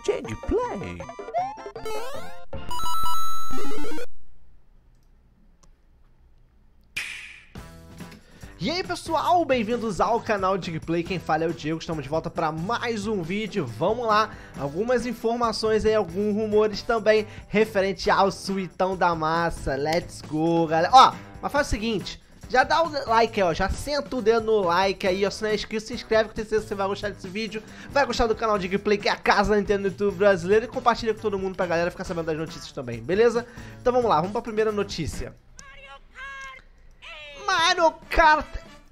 Digplay. E aí pessoal, bem-vindos ao canal Digplay, quem fala é o Diego, estamos de volta para mais um vídeo. Vamos lá, algumas informações aí, alguns rumores também referente ao suitão da massa. Let's go, galera. Ó, mas faz o seguinte, já dá o like aí, ó, já senta o dedo no like aí, ó, se não é inscrito, se inscreve, que eu tenho certeza que você vai gostar desse vídeo, vai gostar do canal Digplay, que é a casa da Nintendo YouTube brasileira, e compartilha com todo mundo pra galera ficar sabendo das notícias também, beleza? Então vamos lá, vamos pra primeira notícia. Mario Kart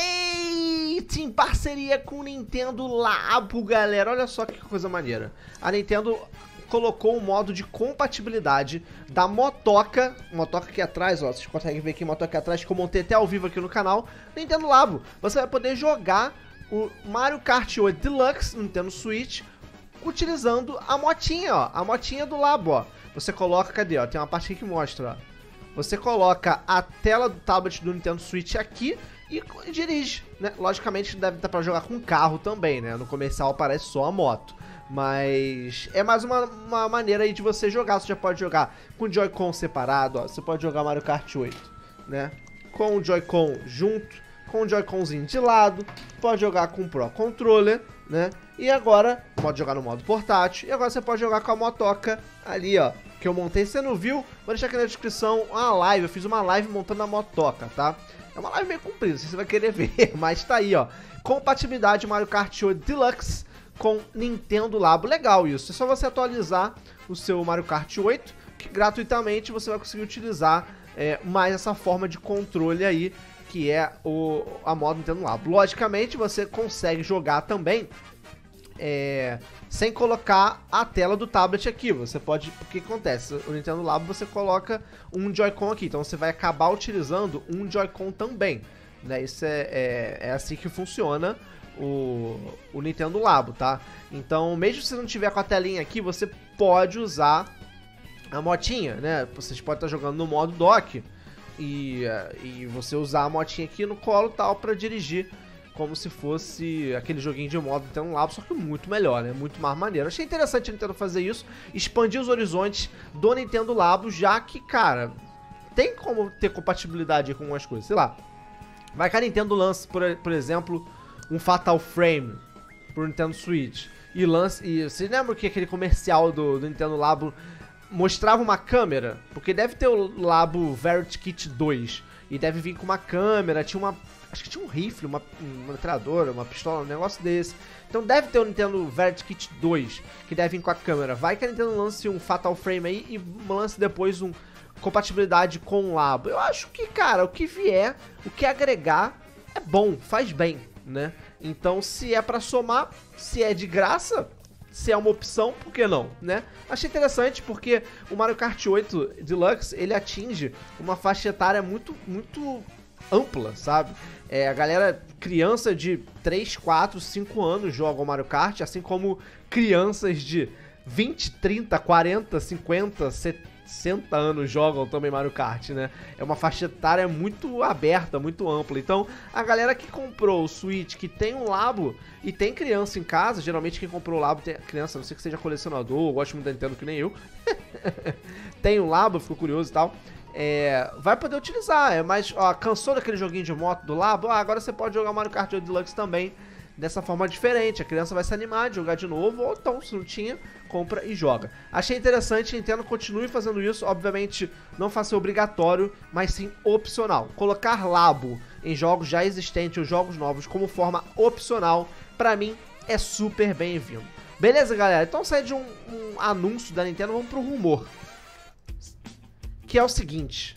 8 em parceria com o Nintendo Labo, galera. Olha só que coisa maneira. A Nintendo colocou um modo de compatibilidade da motoca aqui atrás, ó. Vocês conseguem ver aqui a motoca aqui atrás, que eu montei até ao vivo aqui no canal. Nintendo Labo. Você vai poder jogar o Mario Kart 8 Deluxe no Nintendo Switch utilizando a motinha, ó. A motinha do Labo, ó. Você coloca, cadê, ó? Tem uma parte aqui que mostra, ó. Você coloca a tela do tablet do Nintendo Switch aqui e dirige, né? Logicamente deve dar pra jogar com carro também, né? No comercial aparece só a moto. Mas é mais uma maneira aí de você jogar. Você já pode jogar com o Joy-Con separado, ó. Você pode jogar Mario Kart 8, né? Com o Joy-Con junto, com o Joy-Conzinho de lado. Pode jogar com o Pro Controller, né? E agora, pode jogar no modo portátil. E agora você pode jogar com a motoca ali, ó, que eu montei. Se você não viu, vou deixar aqui na descrição uma live. Eu fiz uma live montando a motoca, tá? É uma live meio comprida, não sei se você vai querer ver, mas tá aí, ó. Compatibilidade Mario Kart 8 Deluxe com Nintendo Labo. Legal isso. É só você atualizar o seu Mario Kart 8, que gratuitamente você vai conseguir utilizar mais essa forma de controle aí, que é a modo Nintendo Labo. Logicamente, você consegue jogar também sem colocar a tela do tablet aqui. Você pode... O que acontece? O Nintendo Labo você coloca um Joy-Con aqui, então você vai acabar utilizando um Joy-Con também, né? Isso é assim que funciona o Nintendo Labo, tá? Então, mesmo se você não tiver com a telinha aqui, você pode usar a motinha, né? Vocês podem estar jogando no modo dock e você usar a motinha aqui no colo e tal pra dirigir, como se fosse aquele joguinho de modo Nintendo Labo, só que muito melhor, né? Muito mais maneiro. Achei interessante a Nintendo fazer isso, expandir os horizontes do Nintendo Labo, já que, cara, tem como ter compatibilidade com algumas coisas. Sei lá, vai que a Nintendo lance, por exemplo, um Fatal Frame pro Nintendo Switch. E vocês lembram que aquele comercial do Nintendo Labo mostrava uma câmera? Porque deve ter o Labo Variety Kit 2 e deve vir com uma câmera, acho que tinha um rifle, uma metralhadora, uma pistola, um negócio desse. Então deve ter o Nintendo Variety Kit 2, que deve vir com a câmera. Vai que a Nintendo lance um Fatal Frame aí e lance depois compatibilidade com o Labo. Eu acho que, cara, o que vier, o que agregar é bom, faz bem, né? Então, se é pra somar, se é de graça, se é uma opção, por que não, né? Achei interessante porque o Mario Kart 8 Deluxe, ele atinge uma faixa etária muito, muito ampla, sabe? A galera, criança de 3, 4, 5 anos joga o Mario Kart, assim como crianças de 20, 30, 40, 50, 60 anos jogam também Mario Kart, né? É uma faixa etária muito aberta, muito ampla. Então, a galera que comprou o Switch, que tem um Labo e tem criança em casa, geralmente quem comprou o Labo tem criança, a não ser que seja colecionador, gosto muito da Nintendo que nem eu, tem um Labo, ficou curioso e tal, vai poder utilizar, mas, ó, cansou daquele joguinho de moto do Labo? Agora você pode jogar Mario Kart 8 Deluxe também, dessa forma diferente. A criança vai se animar de jogar de novo, ou então, se não tinha, compra e joga. Achei interessante, Nintendo continue fazendo isso. Obviamente, não faça obrigatório, mas sim opcional. Colocar Labo em jogos já existentes ou jogos novos como forma opcional, pra mim, é super bem-vindo. Beleza, galera? Então, sai de um anúncio da Nintendo, vamos pro rumor. Que é o seguinte: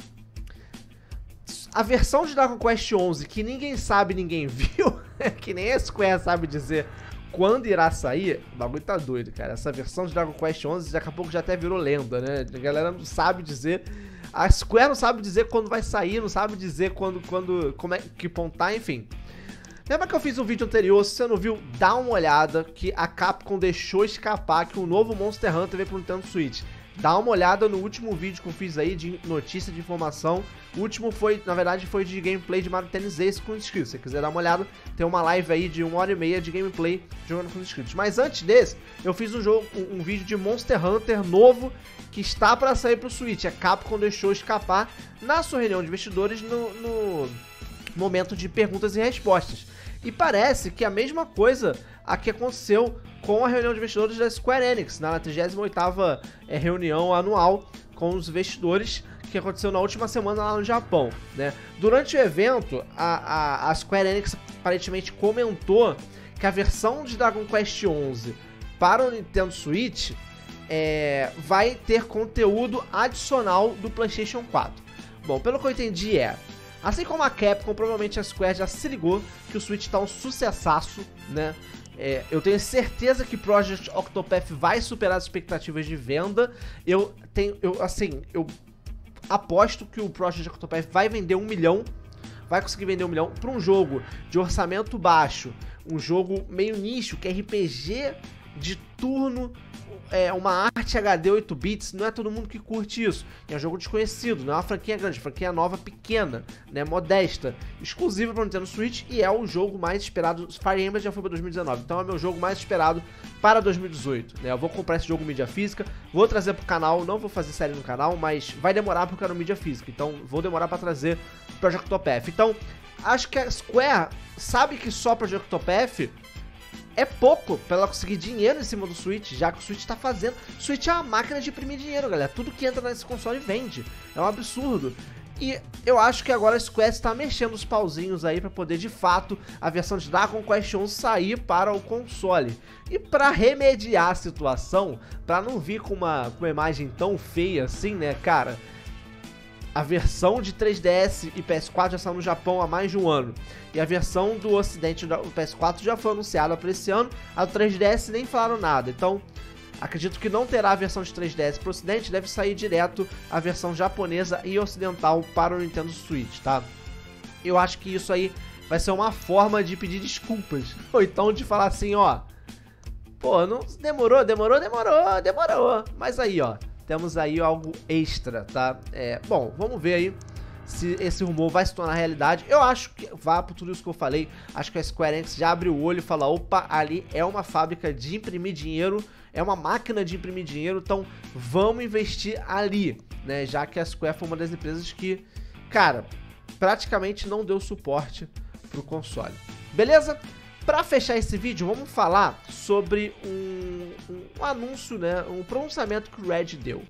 a versão de Dragon Quest 11 que ninguém sabe, ninguém viu, que nem a Square sabe dizer quando irá sair, o bagulho tá doido, cara. Essa versão de Dragon Quest 11 daqui a pouco já até virou lenda, né? A galera não sabe dizer, a Square não sabe dizer quando vai sair, não sabe dizer como é que pontar, enfim. Lembra que eu fiz um vídeo anterior? Se você não viu, dá uma olhada, que a Capcom deixou escapar que o novo Monster Hunter veio pro Nintendo Switch. dá uma olhada no último vídeo que eu fiz aí de notícia, de informação. O último foi, na verdade, foi de gameplay de Mario Tennis Ace com inscritos. Se você quiser dar uma olhada, tem uma live aí de 1h30 de gameplay jogando com inscritos. Mas antes desse, eu fiz um vídeo de Monster Hunter novo que está para sair pro Switch. A Capcom deixou escapar na sua reunião de investidores no momento de perguntas e respostas. E parece que a mesma coisa aqui aconteceu com a reunião de investidores da Square Enix, na 38ª reunião anual com os investidores, que aconteceu na última semana lá no Japão, né? Durante o evento, a Square Enix aparentemente comentou que a versão de Dragon Quest XI para o Nintendo Switch vai ter conteúdo adicional do PlayStation 4. Bom, pelo que eu entendi assim como a Capcom, provavelmente a Square já se ligou que o Switch tá um sucessaço, né? Eu tenho certeza que Project Octopath vai superar as expectativas de venda. Eu aposto que o Project Octopath vai vender 1 milhão. Vai conseguir vender 1 milhão para um jogo de orçamento baixo, um jogo meio nicho, que é RPG de turno, uma arte HD 8 bits, não é todo mundo que curte isso. É um jogo desconhecido, não é uma franquia grande, é uma franquia nova, pequena, né, modesta, exclusiva para o Nintendo Switch, e é o jogo mais esperado. Fire Emblem já foi para 2019, então é o meu jogo mais esperado para 2018, né? Eu vou comprar esse jogo mídia física, vou trazer pro canal, não vou fazer série no canal, mas vai demorar porque eu quero mídia física, então vou demorar para trazer Project Octopath. Então, acho que a Square sabe que só Project Octopath é pouco pra ela conseguir dinheiro em cima do Switch, já que o Switch tá fazendo. O Switch é uma máquina de imprimir dinheiro, galera. Tudo que entra nesse console vende. É um absurdo. E eu acho que agora a Square está mexendo os pauzinhos aí pra poder, de fato, a versão de Dragon Quest 11 sair para o console. E pra remediar a situação, pra não vir com uma imagem tão feia assim, né, cara? A versão de 3DS e PS4 já saiu no Japão há mais de um ano. E a versão do ocidente do PS4 já foi anunciada para esse ano. A do 3DS nem falaram nada. Então, acredito que não terá a versão de 3DS para o ocidente. Deve sair direto a versão japonesa e ocidental para o Nintendo Switch, tá? Eu acho que isso aí vai ser uma forma de pedir desculpas. Ou então de falar assim, ó... Pô, não demorou. Mas aí, ó... Temos aí algo extra, tá? Bom, vamos ver aí se esse rumor vai se tornar realidade. Eu acho que vai por tudo isso que eu falei. Acho que a Square Enix já abriu o olho e fala, opa, ali é uma fábrica de imprimir dinheiro, é uma máquina de imprimir dinheiro, então vamos investir ali, né? Já que a Square foi uma das empresas que, cara, praticamente não deu suporte pro console. Beleza? Pra fechar esse vídeo, vamos falar sobre um anúncio, né? Um pronunciamento que o Red deu.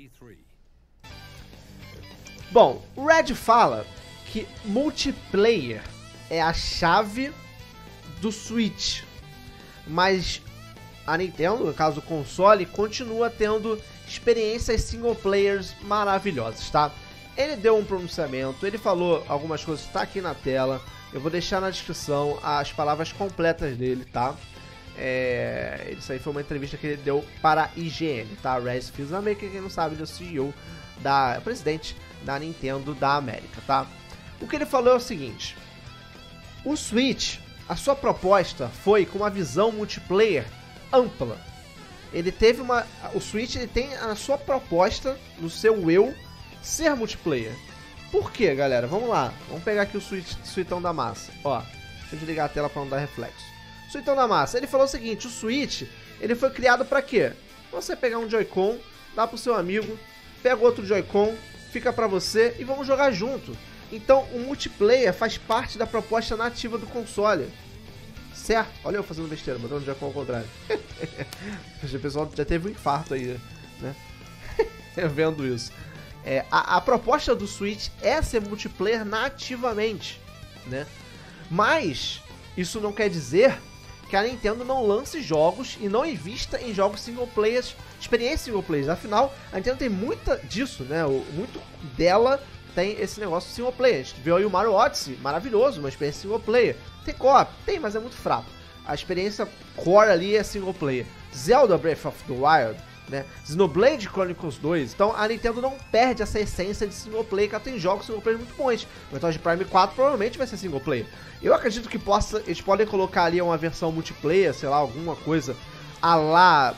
Bom, o Red fala que multiplayer é a chave do Switch, mas a Nintendo, no caso o console, continua tendo experiências single players maravilhosas, tá? Ele deu um pronunciamento, ele falou algumas coisas, tá aqui na tela. Eu vou deixar na descrição as palavras completas dele, tá? Isso aí foi uma entrevista que ele deu para a IGN, tá? Red Fils-Aimé, quem não sabe, ele é o CEO, presidente da Nintendo da América, tá? O que ele falou é o seguinte: o Switch, a sua proposta foi com uma visão multiplayer ampla. O Switch ele tem a sua proposta, no seu ser multiplayer. Por quê, galera? Vamos lá. Vamos pegar aqui o Suitão da Massa. Ó, deixa eu desligar a tela para não dar reflexo. Suitão da Massa, ele falou o seguinte: o Switch, ele foi criado para quê? Você pegar um Joy-Con, dá pro seu amigo, pega outro Joy-Con, fica pra você e vamos jogar junto. Então, o multiplayer faz parte da proposta nativa do console. Certo? Olha eu fazendo besteira, botando o Joy-Con ao contrário. O pessoal já teve um infarto aí, né? Vendo isso. A proposta do Switch é ser multiplayer nativamente, né? Mas isso não quer dizer que a Nintendo não lance jogos e não invista em jogos single players, experiências single players. Afinal, a Nintendo tem muita disso, né? Muito dela tem esse negócio single player. A gente viu aí o Mario Odyssey, maravilhoso, uma experiência single player. Tem co-op? Tem, mas é muito fraco. A experiência core ali é single player. Zelda Breath of the Wild, né? Xenoblade Chronicles 2. Então a Nintendo não perde essa essência de single player, que ela tem jogos single player muito bons. O Metroid Prime 4 provavelmente vai ser single player. Eu acredito que eles podem colocar ali uma versão multiplayer, sei lá, alguma coisa a lá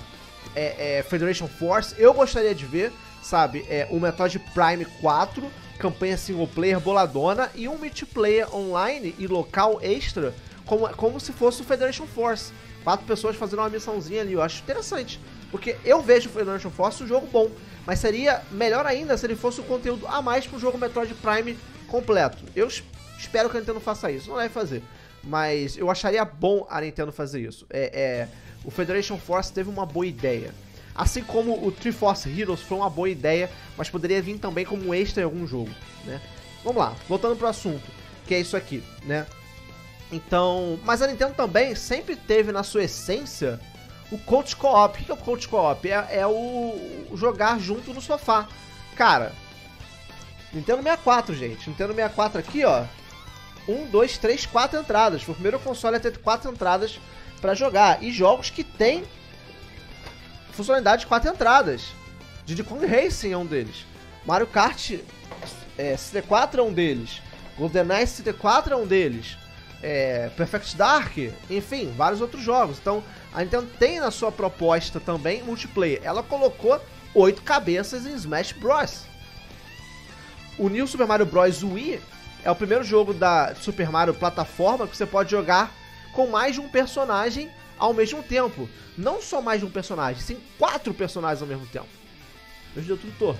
Federation Force. Eu gostaria de ver, sabe, o Metroid Prime 4, campanha single player boladona e um multiplayer online e local extra, como se fosse o Federation Force. 4 pessoas fazendo uma missãozinha ali, eu acho interessante. Porque eu vejo o Federation Force um jogo bom, mas seria melhor ainda se ele fosse um conteúdo a mais pro jogo Metroid Prime completo. Eu espero que a Nintendo faça isso, não deve fazer, mas eu acharia bom a Nintendo fazer isso. O Federation Force teve uma boa ideia. Assim como o Triforce Heroes foi uma boa ideia, mas poderia vir também como um extra em algum jogo, né? Vamos lá, voltando pro assunto, que é isso aqui, né? Então, mas a Nintendo também sempre teve na sua essência o Coach Co-op. O que é o Coach Co-op? É o jogar junto no sofá. Cara, Nintendo 64, gente. Nintendo 64 aqui, ó. 1, 2, 3, 4 entradas. Foi o primeiro console a ter 4 entradas pra jogar. E jogos que tem funcionalidade de 4 entradas. Diddy Kong Racing é um deles. Mario Kart 64 é um deles. GoldenEye 64 é um deles. Perfect Dark, enfim, vários outros jogos. Então, a Nintendo tem na sua proposta também multiplayer. Ela colocou 8 cabeças em Smash Bros. O New Super Mario Bros. Wii é o primeiro jogo da Super Mario plataforma que você pode jogar com mais de um personagem ao mesmo tempo. Não só mais de um personagem, sim 4 personagens ao mesmo tempo. Meu Deus, deu tudo torto.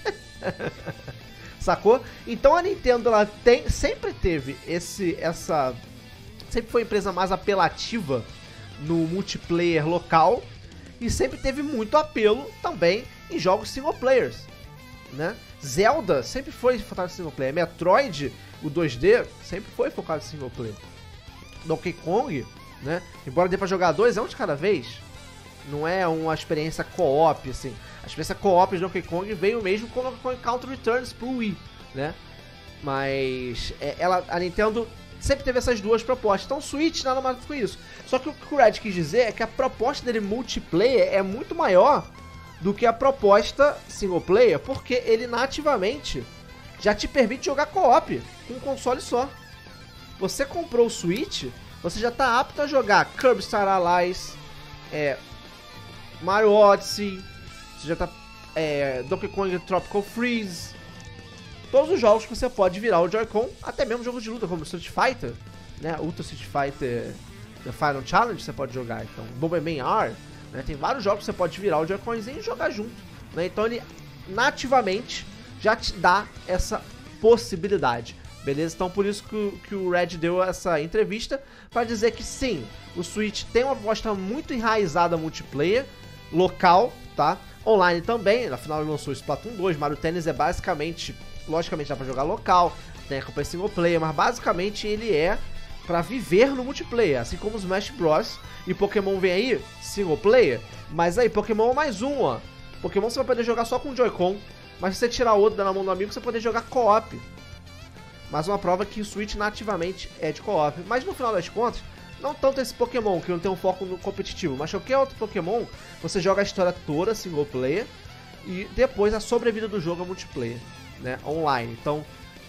Sacou? Então a Nintendo ela sempre teve sempre foi a empresa mais apelativa no multiplayer local e sempre teve muito apelo também em jogos single players, né? Zelda sempre foi focado em single player. Metroid, o 2D, sempre foi focado em single player. Donkey Kong, né? Embora dê pra jogar 2, é um de cada vez. Não é uma experiência co-op, assim. A experiência co-op de Donkey Kong veio mesmo com o Donkey Kong Country Returns pro Wii, né? Mas a Nintendo sempre teve essas duas propostas. Então o Switch nada mais do que isso. Só que o que o Red quis dizer é que a proposta dele multiplayer é muito maior do que a proposta single player, porque ele nativamente já te permite jogar co-op com um console só. Você comprou o Switch, você já está apto a jogar Kirby Star Allies, Mario Odyssey, você já tá Donkey Kong Tropical Freeze, todos os jogos que você pode virar o Joy-Con, até mesmo jogos de luta como Street Fighter, né? Ultra Street Fighter The Final Challenge você pode jogar, então Bomberman R, né? Tem vários jogos que você pode virar o Joy-Conzinho e jogar junto, né? Então ele nativamente já te dá essa possibilidade, beleza? Então por isso que o Red deu essa entrevista para dizer que sim, o Switch tem uma proposta muito enraizada multiplayer, local, tá? Online também, afinal ele lançou o Splatoon 2, Mario Tennis é basicamente, logicamente dá pra jogar local, tem a campanha single player, mas basicamente ele é pra viver no multiplayer, assim como os Smash Bros. E Pokémon vem aí, single player, mas aí Pokémon é mais um, ó. Pokémon você vai poder jogar só com o Joy-Con, mas se você tirar o outro da mão do amigo, você vai poder jogar co-op. Mais uma prova que o Switch nativamente é de co-op, mas no final das contas, não tanto esse Pokémon, que não tem um foco no competitivo, mas qualquer outro Pokémon, você joga a história toda single player e depois a sobrevida do jogo é multiplayer, né, online. Então,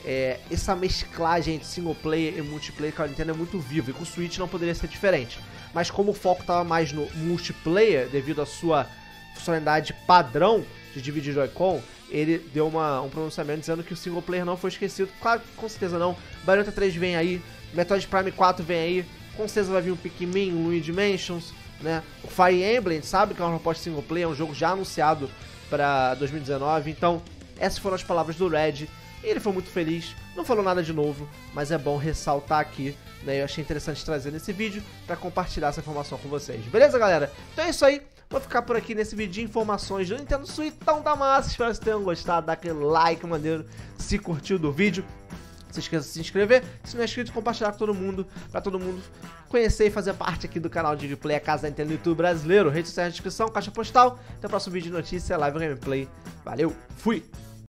essa mesclagem entre single player e multiplayer com a Nintendo é muito viva, e com o Switch não poderia ser diferente. Mas como o foco estava mais no multiplayer, devido à sua funcionalidade padrão de dividir Joy-Con, ele deu um pronunciamento dizendo que o single player não foi esquecido. Claro, com certeza não. Bayonetta 3 vem aí, Metroid Prime 4 vem aí, com certeza vai vir um Pikmin, um Luigi Mansions, né? O Fire Emblem, sabe que é uma proposta single player, é um jogo já anunciado para 2019. Então, essas foram as palavras do Red. Ele foi muito feliz, não falou nada de novo, mas é bom ressaltar aqui, né? Eu achei interessante trazer nesse vídeo para compartilhar essa informação com vocês. Beleza, galera? Então é isso aí. Vou ficar por aqui nesse vídeo de informações do Nintendo Switch tão da massa. Espero que vocês tenham gostado, dá aquele like maneiro se curtiu do vídeo. Não se esqueça de se inscrever, se não é inscrito, compartilhar com todo mundo, pra todo mundo conhecer e fazer parte aqui do canal de gameplay, a casa da Nintendo do YouTube brasileiro. Rede social na descrição, caixa postal. Até o próximo vídeo de notícia, live gameplay. Valeu, fui!